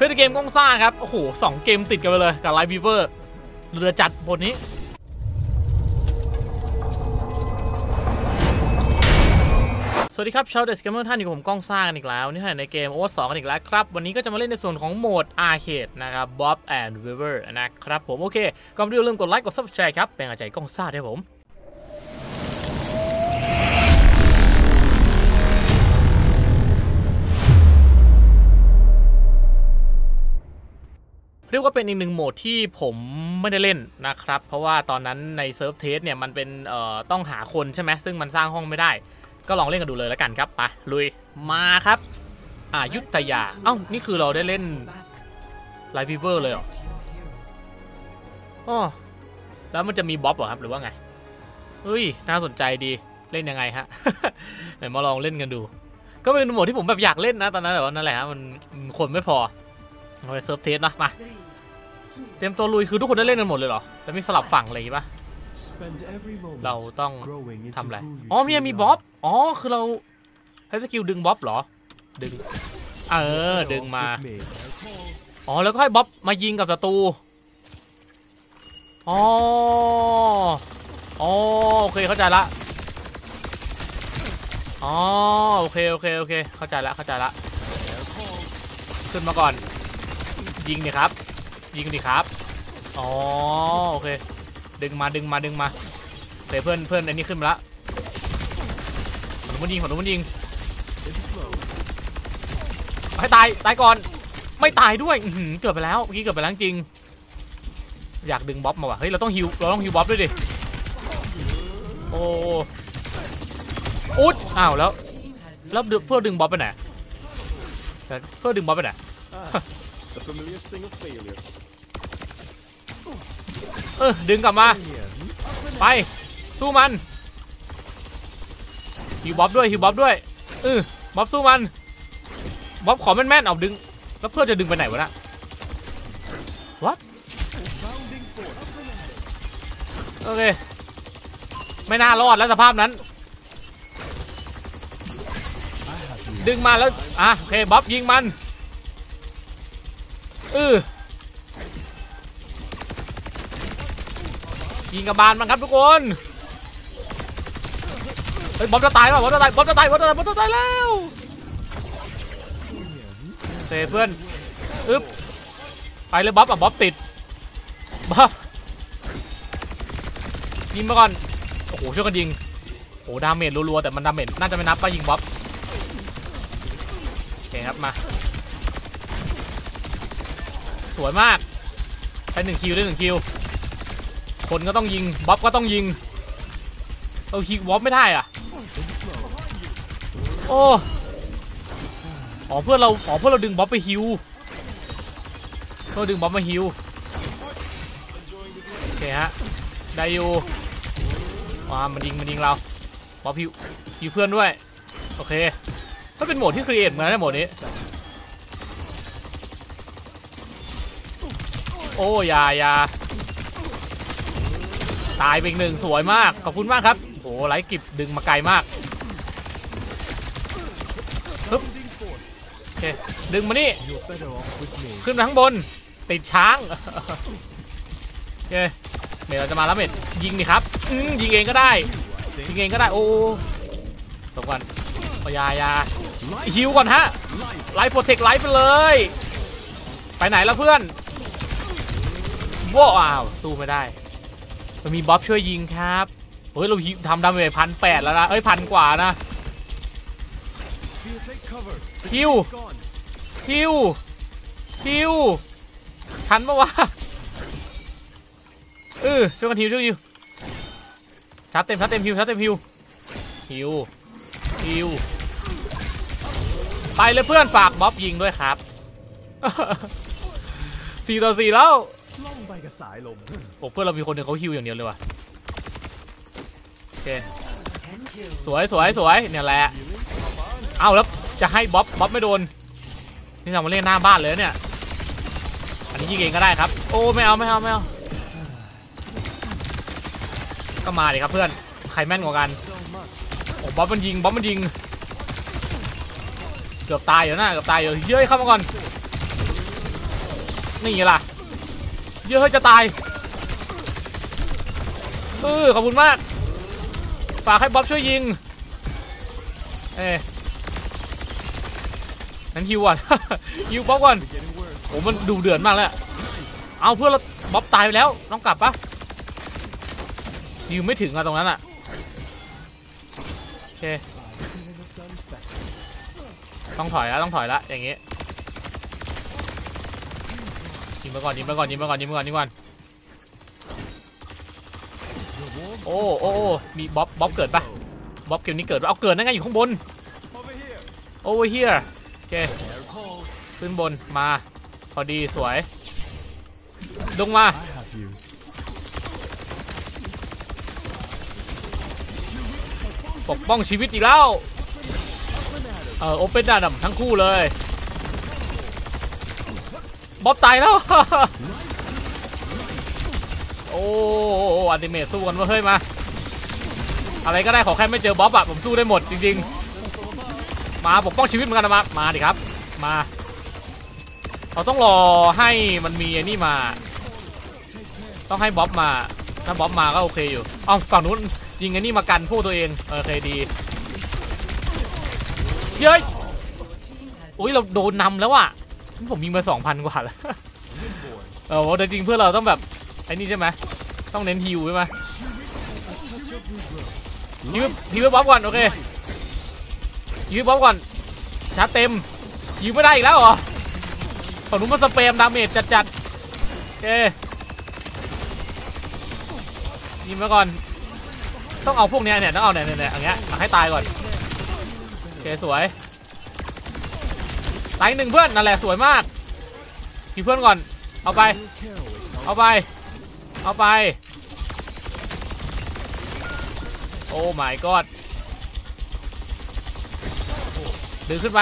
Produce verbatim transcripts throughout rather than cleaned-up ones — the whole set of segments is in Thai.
พื่อนเกมก้องซ่าครับโอ้โหสองเกมติดกันไปเลยกับไลฟ์วีเวอร์เรือจัดบทนี้สวัสดีครับชาวเดสเกมเมอร์ท่านอยู่กับผมก้องซ่ากันอีกแล้วนี่ในเกมโอเวอร์สองกันอีกแล้วครับวันนี้ก็จะมาเล่นในส่วนของโหมดอาร์เคดนะครับ Bob and Weaver นะครับผมโอเคก่อนไปดูอย่าลืมกดไลค์กด ซับสไครบ์ ครับเป็นกำลังใจก้องซ่าด้วยผมเรียกว่าเป็นอีกหนึ่งโหมดที่ผมไม่ได้เล่นนะครับเพราะว่าตอนนั้นในเซิร์ฟเทสเนี่ยมันเป็นเอ่อต้องหาคนใช่ไหมซึ่งมันสร้างห้องไม่ได้ก็ลองเล่นกันดูเลยแล้วกันครับไปลุยมาครับอ่ายุทธยาเอ้านี่คือเราได้เล่นไลฟ์วีเวอร์เลยเหรออ๋อแล้วมันจะมีบ๊อบเหรอครับหรือว่าไงเฮ้ยน่าสนใจดีเล่นยังไงฮะ ไหนมาลองเล่นกันดูก็เป็นโหมดที่ผมแบบอยากเล่นนะตอนนั้นแต่ว่านั่นแหละฮะมันคนไม่พอเอาไปเซิร์ฟเทสนะมาเตรียมตัวลุยคือทุกคนได้เล่นกันหมดเลยเหรอแล้วมีสลับฝั่งอะไรอย่างงี้ปะเราต้องทำอะไรอ๋อเนี่ยมีบ๊อบอ๋อคือเราใช้สกิลดึงบ๊อบเหรอดึงเออดึงมาอ๋อแล้วก็ให้บ๊อบมายิงกับศัตรูอ๋ออ๋อโอเคเข้าใจละอ๋อโอเคโอเคโอเคเข้าใจละเข้าใจละขึ้นมาก่อนยิงดิครับยิงดิครับอ๋อโอเคดึงมาดึงมาดึงมาเตะเพื่อนเพื่อนอันนี้ขึ้นมาละขอนุมันยิงขอนุมันยิงให้ตายตายก่อนไม่ตายด้วยเกือบไปแล้วเมื่อกี้เกือบไปแล้วจริงอยากดึงบ๊อบมาว่ะเฮ้ยเราต้องฮิวเราต้องฮิวบ๊อบด้วยดิโอ้อุ๊ดอ้าวแล้วแล้วเพื่อดึงบ๊อบไปไหนเพื่อดึงบ๊อบไปไหนเออดึงกลับมาไปสู้มันฮิวบ๊อบด้วยฮิวบ๊อบด้วยเออบ๊อบสู้มันบ๊อบขอแม่นๆเอาดึงแล้วเพื่อจะดึงไปไหนวะน่ะ What โอเคไม่น่ารอดแล้วสภาพนั้นดึงมาแล้วอ่ะโอเคบ๊อบยิงมันเออยิงกับบานมันครับทุกคนเฮ้ยบ๊อบจะตายแล้วบ๊อบจะตายบ๊อบจะตายบ๊อบจะตายบ๊อบจะตายแล้วเซฟเพื่อนอึ๊บไปเลยบ๊อบอ่ะบ๊อบติดบ๊อบยิงมาก่อนโอ้โหช่วยกันยิงโอ้ดาเมจรัวๆแต่มันดาเมจน่าจะไม่นับป่ะยิงบ๊อบโอเคครับมาสวยมากใช้หนึ่งคิวได้หนึ่งคิวคนก็ต้องยิงบ๊อบก็ต้องยิงเอาคิวบ๊อบไม่ได้อ่ะโอ้อ๋อเพื่อนเราอ๋อเพื่อนเราดึงบ๊อบไปฮิวเพื่อดึงบ๊อบมาฮิวโอเคฮะได้อยู่ว้ามันยิงมันยิงเราบ๊อบฮิวฮิวเพื่อนด้วยโอเคถ้าเป็นโหมดที่ครีเอทเหมือนกันในโหมดนี้โอ้ยายาตายไปอีกหนึ่งสวยมากขอบคุณมากครับโหไลฟ์กิบดึงมาไกลมากปึ๊บโอเคดึงมานี่ขึ้นมาข้างบนติดช้างโอเคเมย์เราจะมาแล้วเมย์ยิงดิครับยิงเองก็ได้ยิงเองก็ได้โอ้ตบก่อนปยายาฮิวก่อนฮะไลฟ์โปรเทคไลฟ์ไปเลยไปไหนแล้วเพื่อนว้าวสู้ไม่ได้มันมีบ๊อบช่วยยิงครับเฮ้ยเราทำดาเมจพันแปดแล้วนะเอ้ยพันกว่านะฮิวฮิวฮิวทันปะวะเออช่วยกันฮิวช่วยฮิวชาร์จเต็มชาร์จเต็มฮิวชาร์จเต็มฮิวฮิวฮิวไปเลยเพื่อนฝากบ๊อบยิงด้วยครับสี่ต่อสี่แล้วโอ้เพื่อนเรามีคนหนึ่งเขาฮิวอย่างเดียวเลยว่ะโอเคสวยสวยสวยเนี่ยแหละเอาแล้วจะให้บ๊อบบ๊อบไม่โดนนี่เรามาเล่นหน้าบ้านเลยเนี่ยอันนี้ยิงเองก็ได้ครับโอ้ไม่เอาไม่เอาไม่เอาก็มาดิครับเพื่อนใครแม่นกว่ากันโอ้บ๊อบมันยิงบ๊อบมันยิงเกือบตายอยู่นะเกือบตายอยู่เย้ยเข้ามาก่อนนี่ไงล่ะเยอะจะตายเออขอบคุณมากฝากให้บ๊อบช่วยยิงเอ๊ะนั้นฮิวก่อน ฮิวบ๊อบก่อนโอ้มันดูเดือดมากแล้วเอาเพื่อนเราบ๊อบตายไปแล้วต้องกลับปะฮิวไม่ถึงอะตรงนั้นอะโอเคต้องถอยแล้วต้องถอยแล้วอย่างงี้ยิงไปก่อนยิงไปก่อนยิงไปก่อนยิงไปก่อนยิงไปก่อนโอ้โอ้มีบ๊อบบ๊อบเกิดปะบ๊อบเกมนี้เกิดเอาเกิดนั่นไงอยู่ข้างบนโอ้เฮียโอเคขึ้นบนมาพอดีสวยลงมาปกป้องชีวิตอีกแล้วเออโอเปนดาดัมทั้งคู่เลยบ๊อบตายแล้ว โอ้อัลติเมทสู้กันว่าเฮ้ยมาอะไรก็ได้ขอแค่ไม่เจอบ๊อบอะผมสู้ได้หมดจริงๆมาปกป้องชีวิตเหมือนกันนะมามาดิครับมาเราต้องรอให้มันมีไอ้นี่มาต้องให้บ๊อบมาถ้าบ๊อบมาก็โอเคอยู่อ้าวฝั่งนู้นยิงไอ้นี่มากันพวกตัวเองโอเคดีเย้ยอุ้ยเราโดนนำแล้วอะผมยิงมาสองพันกว่าแล้วเออแต่จริงเพื่อเราต้องแบบไอ้นี่ใช่ไหมต้องเน้นฮิวใช่ไหมฮิวฮิวบ๊อบก่อนโอเคฮิวบ๊อบก่อนชาร์จเต็มฮิวไม่ได้อีกแล้วเหรอฝั่งนู้นมันสเปรมดาเมจจัดๆโอเคยิงมาก่อนต้องเอาพวกนี้เนี่ยต้องเอาเนี่ยเนี่ยอย่างเงี้ยให้ตายก่อนโอเคสวยตายหนึ่งเพื่อนนั่นแหละสวยมากทีเพื่อนก่อนเอาไปเอาไปเอาไปโอ้ my god ดึงขึ้นไป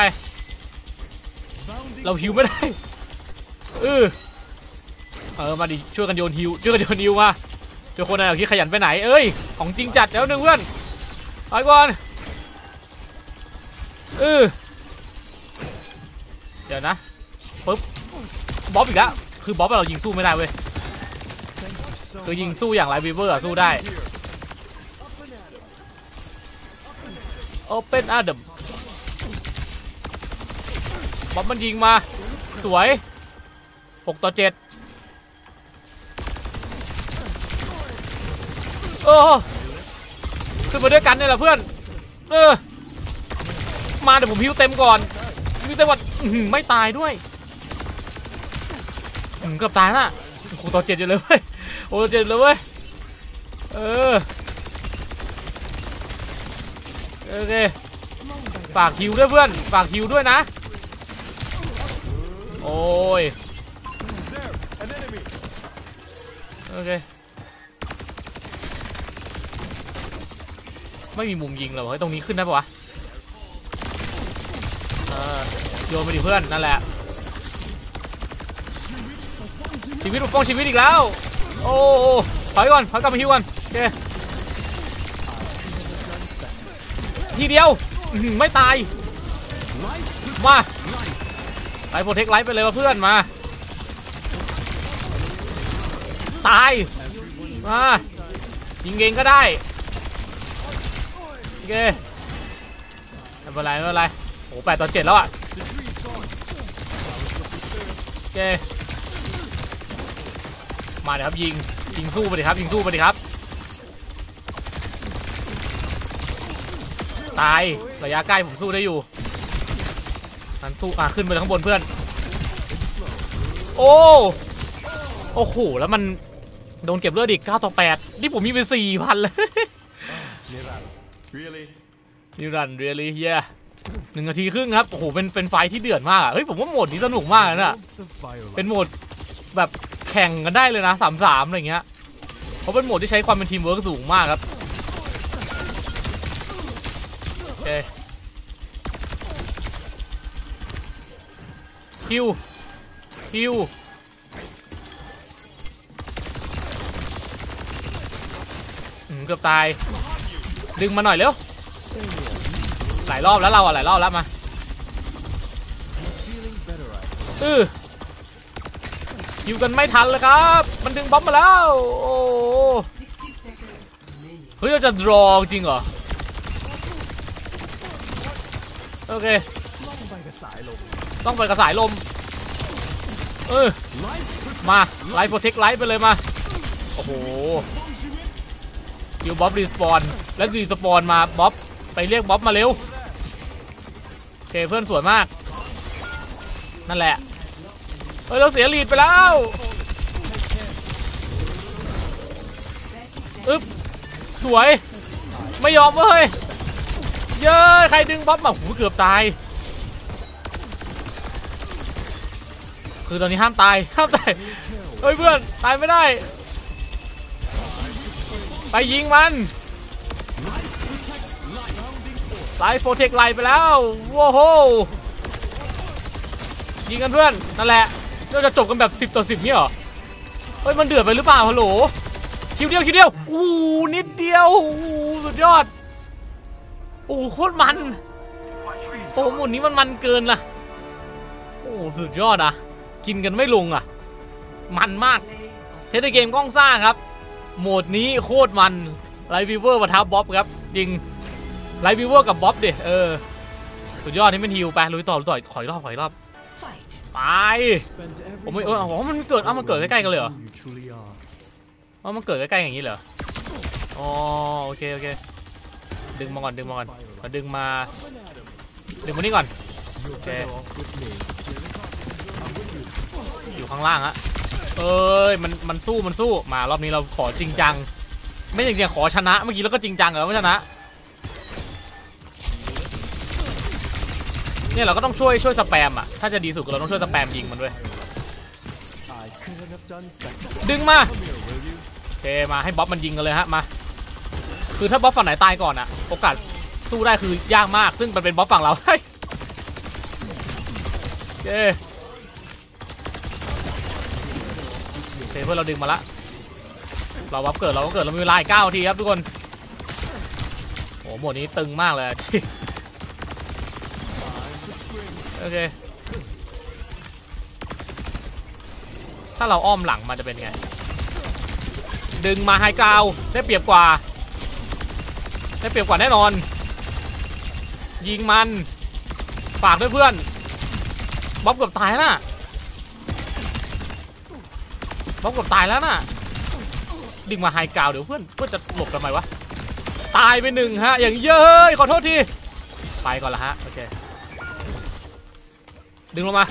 เราฮิวไม่ได้เออเออมาดิช่วยกันโยนฮิวช่วยกันโยนฮิวมาเจอคนไหนที่ขยันไปไหนเอ้ยของจริงจัดแล้วหนึ่งเพื่อนไปก่อนเออเดี๋ยวนะปึ๊บบ๊อบอีกแล้วคือบ๊อบเรายิงสู้ไม่ได้เว้ยคือยิงสู้อย่างไรวีเวอร์สู้ได้โอเปนอาร์ดัมบ๊อบมันยิงมาสวยหกต่อเจ็ดเออขึ้นมาด้วยกันเนี่ยแหละเพื่อนเออมาเดี๋ยวผมฮิวเต็มก่อนฮิวเต็มก่อนไม่ตายด้วยเกือบตายละหกต่อเจ็ดอยู่เลยเว้ยหกต่อเจ็ดเลยเว้ยเออโอเคฝากฮิวด้วยเพื่อนฝากฮิวด้วยนะโอ้ยโอเคไม่มีมุมยิงเลยเฮ้ยตรงนี้ขึ้นได้ปะวะเออโยนไปดิเพื่อนนั่นแหละชีวิตปกป้องชีวิตอีกแล้วโอ้ถอยก่อนถอยกลับมาฮิวก่อนโอเคทีเดียวไม่ตายมาไปโปรเทคไลฟ์ไปเลยว่าเพื่อนมาตายมายิงเองก็ได้โอเคไม่เป็นไรไม่เป็นไรโอ้แปดต่อเจ็ดแล้วอ่ะโอเคมาเลยครับยิงยิงสู้ไปดิครับยิงสู้ไปดิครับตายระยะใกล้ผมสู้ได้อยู่มันสู้อ่ะขึ้นไปข้างบนเพื่อนโอ้โอ้โหแล้วมันโดนเก็บเลือดอีกเก้าต่อแปดนี่ผมมีไปสี่พันเลยนิรันดร์เรียลลี่เฮียหนึ่งนาทีครึ่งครับโอ้โหเป็นเป็นไฟที่เดือดมากเฮ้ยผมว่าโหมดนี้สนุกมากนะเป็นโหมดแบบแข่งกันได้เลยนะสามสามอะไรเงี้ยเพราะเป็นโหมดที่ใช้ความเป็นทีมเวิร์กสูงมากครับโอเคคิวคิวเกือบตายดึงมาหน่อยเร็วหลายรอบแล้วเราอะหลายรอบแล้วมาเออฮิวกันไม่ทันเลยครับมันดึงบ๊อบมาแล้วโอ้เฮ้ยเราจะรอจริงเหรอโอเคต้องไปกับสายลมต้องไปกับสายลมเออมาไลฟ์โปรเทคไลฟ์ไปเลยมาโอ้โหคิวบ๊อบรีสปอนแล้วรีสปอนมาบ๊อบไปเรียกบ๊อบมาเร็วโอเคเพื่อนสวยมากนั่นแหละเฮ้ยเราเสียลีดไปแล้วอึ๊บสวยไม่ยอมเว้ยเย้ยใครดึงบ๊อบมาหูเกือบตายคือตอนนี้ห้ามตายห้ามตายเฮ้ยเพื่อนตายไม่ได้ไปยิงมันไลฟ์โปรเทคไลไปแล้วว้าวโหยิงกันเพื่อนนั่นแหละเราจะจบกันแบบสิบต่อสิบนี่หรอเฮ้ยมันเดือดไปหรือเปล่าฮัลโหลคิวเดียวคิวเดียวอู้นิดเดียวอู้สุดยอดโอ้โคตรมันโอ้หมดนี้มันมันเกินล่ะโอ้สุดยอดอ่ะกินกันไม่ลงอ่ะมันมากเทสในเกมกล้องซ่าครับโหมดนี้โคตรมันไลฟ์วิเวอร์ปะทะบ๊อบครับจริงไลฟ์วิเวอร์กับบ๊อบดิเออสุดยอดที่เป็นฮิวไปลุยต่อลุยต่อขออีกรอบขออีกรอบไปผมไม่เอออ๋อมันเกิดอ้ามันเกิดใกล้ๆกันเลยเหรออ๋อมันเกิดใกล้ๆอย่างนี้เหรออ๋อโอเคโอเคดึงมาก่อนดึงมาก่อนมาดึงมาดึงมานี่ก่อนโอเคอยู่ข้างล่างฮะเอ้ยมันมันสู้มันสู้มารอบนี้เราขอจริงจังไม่จริงๆขอชนะเมื่อกี้แล้วก็จริงจังเหรอไม่ชนะเนี่ยเราก็ต้องช่วยช่วยสแปมอ่ะถ้าจะดีสุดเราต้องช่วยสแปมยิงมันด้วยดึงมาโอเคมาให้บ๊อบมันยิงกันเลยฮะมาคือถ้าบ๊อบฝั่งไหนตายก่อนอ่ะโอกาสสู้ได้คือยากมากซึ่งมันเป็นบ๊อบฝั่งเราโอเคโอเคเพื่อนเราดึงมาละเราบ๊อบเกิดเราก็เกิดเรามีเวลาอีกเก้าทีครับทุกคนโอ้โหหมดนี้ตึงมากเลยโอเคถ้าเราอ้อมหลังมันจะเป็นไงดึงมาไฮกราวได้เปรียบกว่าได้เปรียบกว่าแน่นอนยิงมันฝากด้วยเพื่อนบ๊อบเกือบตายแล้วน่ะบ๊อบเกือบตายแล้วน่ะดึงมาไฮกราวเดี๋ยวเพื่อนเพื่อนจะหลบทำไมวะตายไปหนึ่งฮะอย่างเย้ยขอโทษทีไปก่อนละฮะโอเคดึงลงมา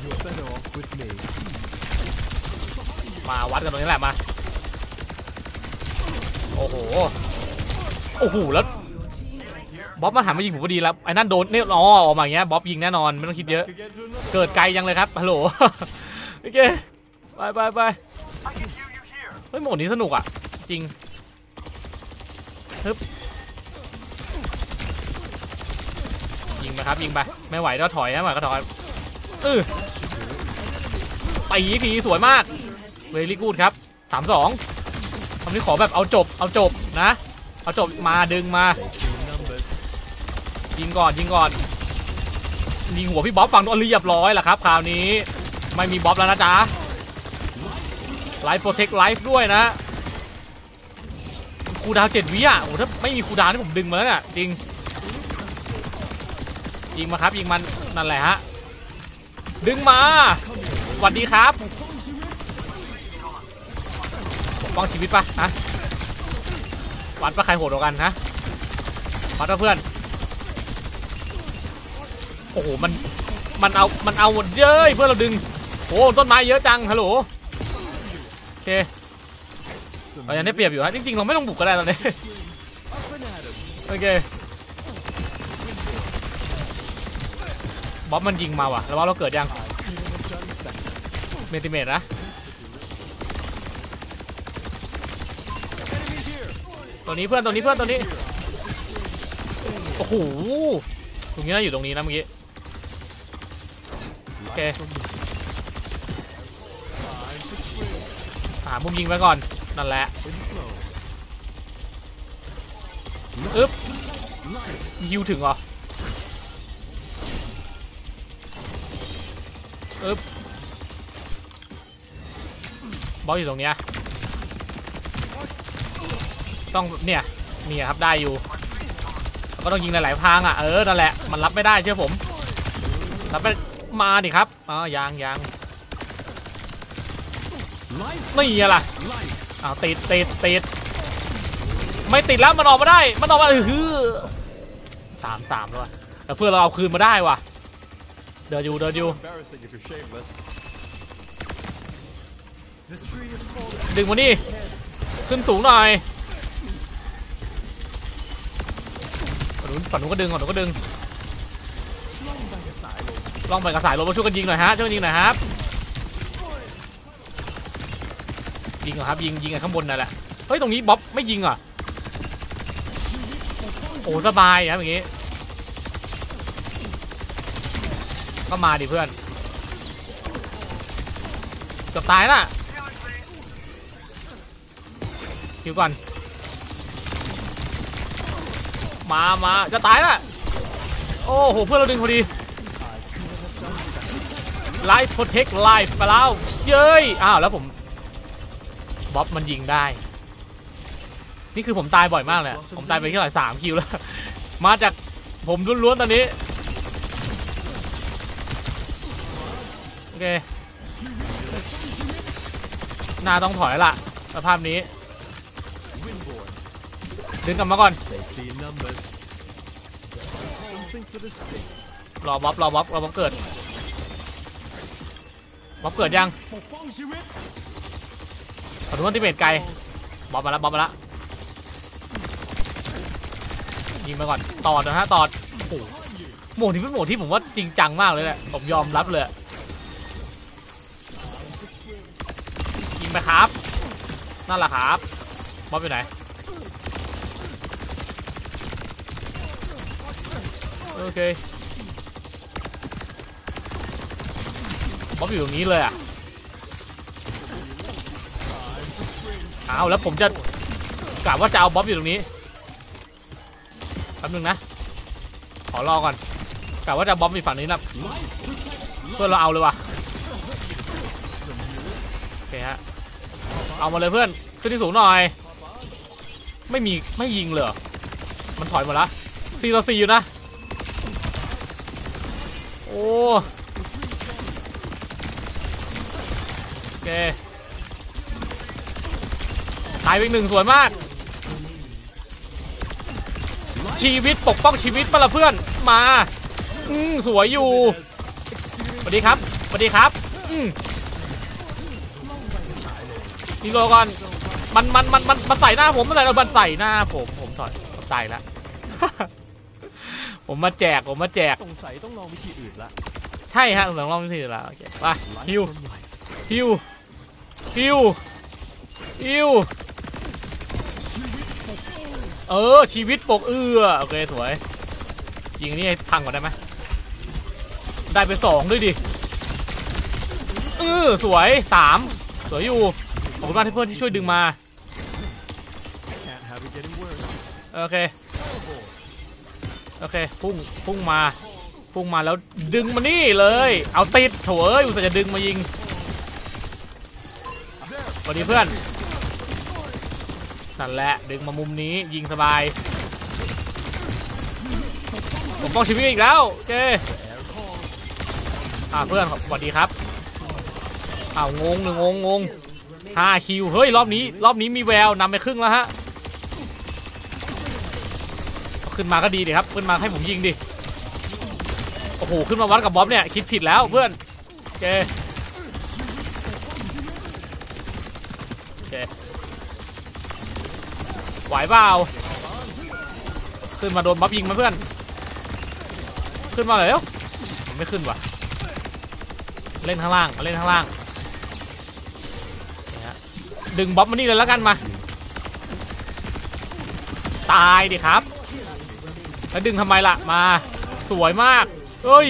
มาวัดกันตรงนี้แหละมาโอ้โหโอ้โหแล้วบ๊อบมาถามมายิงผมพอดีแล้วไอ้นั่นโดนเนี่ยอ๋อออกมาอย่างเงี้ยบ๊อบยิงแน่นอนไม่ต้องคิดเยอะเกิดไกลยังเลยครับฮัลโหลโอเคไปไปไปเฮ้ยโหมดนี้สนุกอ่ะจริงฮึบยิงไปครับยิงไปไม่ไหวก็ถอยนะหน่อยก็ถอยเออไปอีกทีสวยมากเวลี่กูดครับสามสองคำนี้ขอแบบเอาจบเอาจบนะเอาจบมาดึงมายิงก่อนยิงก่อนยิงหัวพี่บ๊อบฝั่งตัวเรียบร้อยแหละครับคราวนี้ไม่มีบ๊อบแล้วนะจ๊ะไลฟ์โปรเทคไลฟ์ด้วยนะคูดาวเจ็ดวิอ่ะโอ้ถ้าไม่มีคูดาวที่ผมดึงมาแล้วเนี่ยจริงยิงมาครับยิงมันนั่นแหละฮะดึงมาสวัสดีครับปกป้องชีวิตปะฮะวัดปะใครโหดกว่ากันฮะวัดปะเพื่อนโอ้โหมันมันเอามันเอาหมดเยอะเพื่อนเราดึงโอ้ต้นไม้เยอะจังฮัลโหลโอเคเรายังได้เปรียบอยู่ฮะจริงๆเราไม่ต้องบุกก็ได้ตอนนี้โอเคบ๊อบมันยิงมาว่ะแล้วว่าเราเกิดยังเมติเมตรนะตัวนี้เพื่อนตัวนี้เพื่อนตัวนี้โอ้โหตรงนี้น่าอยู่ตรงนี้นะเมื่อกี้โอเคหามุมยิงไปก่อนนั่นแหละอึ๊บยิวถึงเหรออึ๊บบอสอยู่ตรงเนี้ยต้องเนี่ยนี่ครับได้อยู่ก็ต้องยิงหลายๆทางอ่ะเออนั่นแหละมันรับไม่ได้เชื่อผมรับไปมาดิครับอ๋อยางยางนี่อะไรอ้าวติดติดติดไม่ติดแล้วมันออกมาได้มันออกมาเออสามสามแล้วแต่เพื่อนเราเอาคืนมาได้ว่ะเดินอยู่เดินอยู่ดึงมานี่ขึ้นสูงหน่อยฝั่งนู้นฝั่งนู้นก็ดึงฝั่งนู้นก็ดึงลองไปกระสายลงมาช่วยกันยิงหน่อยฮะช่วยกันยิงหน่อยครับยิงเหรอครับยิงยิงกันข้างบนนั่นแหละเฮ้ยตรงนี้บ๊อบไม่ยิงอ่ะโอ้สบายครับอย่างงี้ก็มาดิเพื่อนเกือบตายละคิวก่อนมามาจะตายละโอ้โหเพื่อนเราดึงพอดีไลฟ์โปรเทคไลฟ์ไปแล้วเย้ยอ้าวแล้วผมบ๊อบมันยิงได้นี่คือผมตายบ่อยมากเลยผมตายไปแค่หลายสามคิวแล้วมาจากผมล้วนๆตอนนี้โอเคหน้าต้องถอยละสภาพนี้ดึงกลับมาก่อนรอบ๊อบรอบ๊อบรอบ๊อบเกิดบ๊อบเกิดยังขอดูว่าที่เบสไกลบ๊อบมาแล้วบ๊อบมาแล้วยิงมาก่อนตอดนะฮะตอดโอ้โหโหมดนี้เป็นโหมดที่ผมว่าจริงจังมากเลยแหละผมยอมรับเลยยิงไปครับนั่นแหละครับบ๊อบอยู่ไหนโอเคบ๊อบอยู่ตรงนี้เลยอ่ะเอาแล้วผมจะกะว่าจะเอาบ๊อบอยู่ตรงนี้แป๊บนึงนะขอรอก่อนกะว่าจะบ๊อบอยู่ฝั่งนี้นะเพื่อนเราเอาเลยว่ะโอเคฮะเอามาเลยเพื่อนขึ้นที่สูงหน่อยไม่มีไม่ยิงเลยมันถอยหมดละสี่ต่อสี่อยู่นะโอ้โอเคตายไปหนึ่งสวยมากชีวิตปกป้องชีวิตปะล่ะเพื่อนมาอืมสวยอยู่สวัสดีครับสวัสดีครับอืมนี่โลก่อนมันมันมันมันมันใส่หน้าผมมันใส่เราบันใส่หน้าผมผมถอยผมตายแล้ว ผมมาแจกผมมาแจกสงสัยต้องลองวิธีอื่นละใช่ฮะต้องลองวิธีอื่นละโอเคไปฮิวฮิวฮิวฮิวเออชีวิตปกเอื้อโอเคสวยยิงนี่ให้พังก่อนได้ไหมได้ไปสองด้วยดิเออสวยสามสวยอยู่ขอบคุณมากที่เพื่อนที่ช่วยดึงมาโอเคโอเคพุ่งพุ่งมาพุ่งมาแล้วดึงมานี่เลยเอาติดโถเอ้ยอุตส่าห์จะดึงมายิงสวัสดีเพื่อนนั่นแหละดึงมามุมนี้ยิงสบายผมป้องชีวิตอีกแล้วโอเคอ่าเพื่อนสวัสดีครับอ้าวงงหนึ่งงงงงห้าคิวเฮ้ยรอบนี้รอบนี้มีแววนำไปครึ่งแล้วฮะขึ้นมาก็ดีดิครับขึ้นมาให้ผมยิงดิโอ้โหขึ้นมาวัดกับบ๊อบเนี่ยคิดผิดแล้วเพื่อนโอเคโอเคไหวเปล่าขึ้นมาโดนบ๊อบยิงมาเพื่อนขึ้นมาเลยเร็วไม่ขึ้นว่ะเล่นข้างล่างมาเล่นข้างล่างดึงบ๊อบมานี่เลยแล้วกันมาตายดิครับแล้วดึงทำไมล่ะมาสวยมากเอ้ย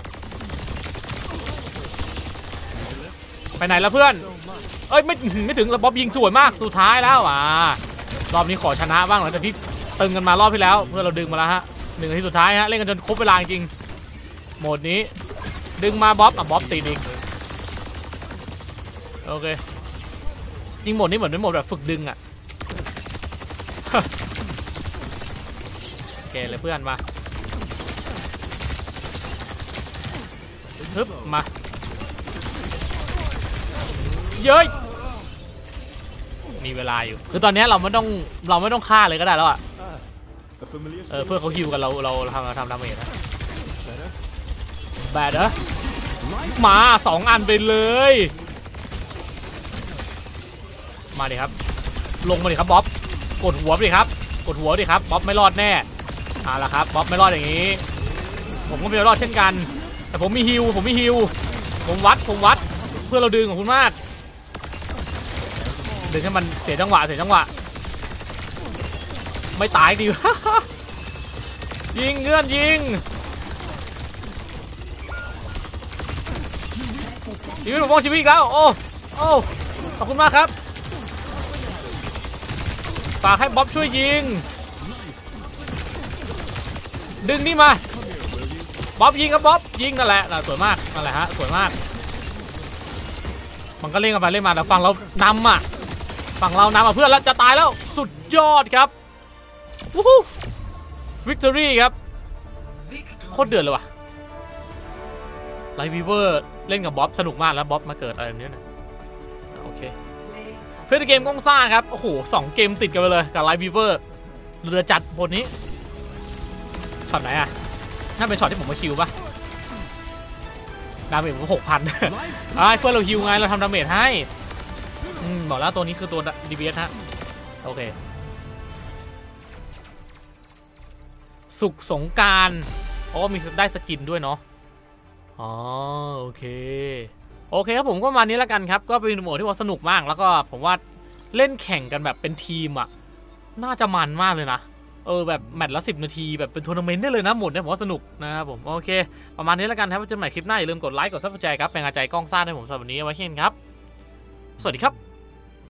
ไปไหนแล้วเพื่อนเอ้ยไม่ไม่ถึงแล้วบ๊อบยิงสวยมากสุดท้ายแล้วอ่ารอบนี้ขอชนะบ้างหลังจากที่ตึงกันมารอบที่แล้วเพื่อเราดึงมาแล้วฮะหนึ่งนาทีสุดท้ายฮะเล่นกันจนครบเวลาจริงโหมดนี้ดึงมาบ๊อบอ่ะบ๊อบตีอีกโอเคจริงโหมดนี้เหมือนเป็นโหมดแบบฝึกดึงอะโอเคเลยเพื่อนมาฮึบมาเย้ยมีเวลาอยู่คือตอนนี้เราไม่ต้องเราไม่ต้องฆ่าเลยก็ได้แล้วอะเออเพื่อเขาฮิวกันเราเราทำทำดาเมจนะแบดเหรอมาสองอันไปเลยมาดิครับลงมาดิครับบ๊อบกดหัวดิครับกดหัวดิครับบ๊อบไม่รอดแน่เอาละครับบ๊อบไม่รอดอย่างนี้ผมก็ไม่รอดเช่นกันแต่ผมมีฮิวผมมีฮิวผมวัดผมวัดเพื่อเราดึงของคุณมากดึงให้มันเสียจังหวะเสียจังหวะไม่ตายดิ ยิงเงื่อนยิงชีวิตผมมองชีวิตอีกแล้วโอ้โอ้ขอบคุณมากครับฝากให้บ๊อบช่วยยิงดึงนี่มาบ๊อบยิงครับบ๊อบยิงนั่นแหละสวยมากนั่นแหละฮะสวยมากมันก็เล่นกันไปเล่นมาแต่ฝั่งเรานำอ่ะฝั่งเรานำอ่ะเพื่อนแล้วจะตายแล้วสุดยอดครับวู้ฮู้วิกตอรี่ครับโคตรเดือดเลยว่ะไลท์วีเวอร์เล่นกับบ๊อบสนุกมากแล้วบ๊อบมาเกิดอะไรแบบนี้นะโอเคเพื่อนเกมกล้องซ่าครับโอ้โหสองเกมติดกันไปเลยกับไลท์วีเวอร์เรือจัดบนนี้ช็อตไหนอ่ะน่าเป็นช็อตที่ผมมาคิวปะดาเมจผมหกพันไอ้เพื่อนเราฮิวไงเราทำดาเมจให้อืมบอกแล้วตัวนี้คือตัว ดี บี เอส ฮะโอเคสุขสงการโอ้มีได้สกินด้วยเนาะอ๋อโอเคโอเคครับผมก็ประมาณนี้แล้วกันครับก็เป็นโหมดที่ว่าสนุกมากแล้วก็ผมว่าเล่นแข่งกันแบบเป็นทีมอ่ะน่าจะมันมากเลยนะเออแบบแมตช์ละสิบนาทีแบบเป็นทัวร์นาเมนต์ได้เลยนะโหมดเนี่ยผมว่าสนุกนะครับผมโอเคประมาณนี้แล้วกันครับไว้เจอกันใหม่คลิปหน้าอย่าลืมกดไลค์กดซับสไครบ์ครับเป็นกำลังใจกล้องซ่าให้ผมสำหรับวันนี้ไว้เช่นครับสวัสดีครับ